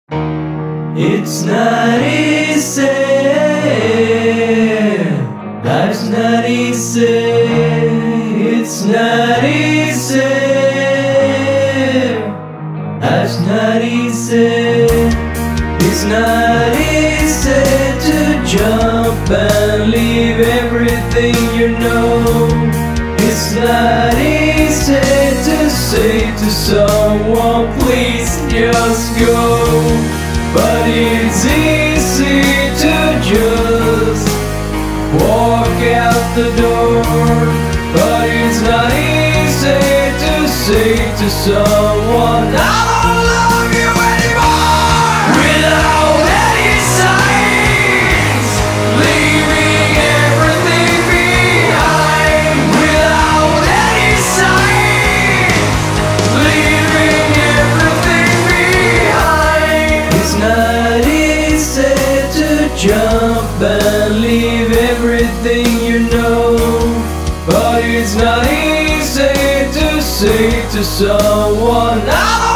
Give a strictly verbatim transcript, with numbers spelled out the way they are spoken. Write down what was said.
It's not easy, life's not easy, it's not easy, life's not easy, it's not easy to jump and leave everything you know. It's not easy to say to someone, please just go. But it's easy to just walk out the door. But it's not easy to say to someone, I don't love you anymore, without any signs, leaving everything behind. Without any signs, leaving everything behind. It's not easy to jump and leave everything you know. But it's not easy to say to someone, I